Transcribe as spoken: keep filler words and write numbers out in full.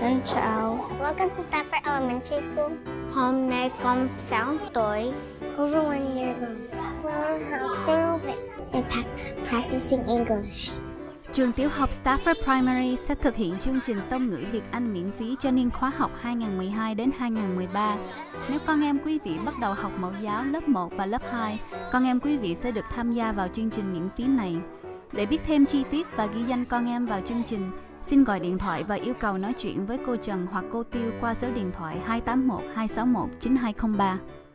Xin chào. Welcome to Stafford Elementary School. Hôm nay con sáu tuổi. Over one year ago, we're helping impact practicing English. Trường tiểu học Stafford Primary sẽ thực hiện chương trình song ngữ Việt Anh miễn phí cho niên khóa học hai nghìn không trăm mười hai đến hai nghìn không trăm mười ba. Nếu con em quý vị bắt đầu học mẫu giáo lớp một và lớp hai, con em quý vị sẽ được tham gia vào chương trình miễn phí này. Để biết thêm chi tiết và ghi danh con em vào chương trình, xin gọi điện thoại và yêu cầu nói chuyện với cô Trần hoặc cô Tiêu qua số điện thoại hai tám một hai sáu một chín hai không ba.